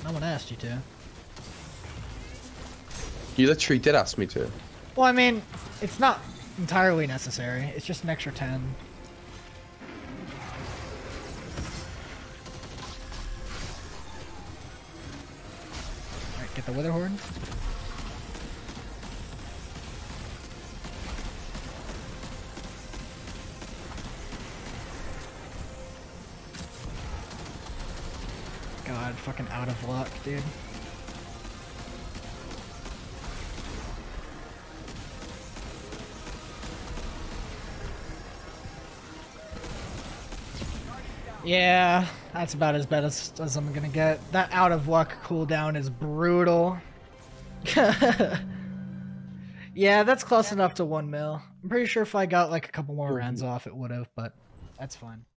No one asked you to. You literally did ask me to. Well, I mean, it's not entirely necessary. It's just an extra 10. Alright, get the Wither Horde. God, fucking out of luck, dude. Yeah, that's about as bad as I'm gonna get. That out of luck cooldown is brutal. Yeah, that's close enough to 1 mil. I'm pretty sure if I got like a couple more rounds off, it would have, but that's fine.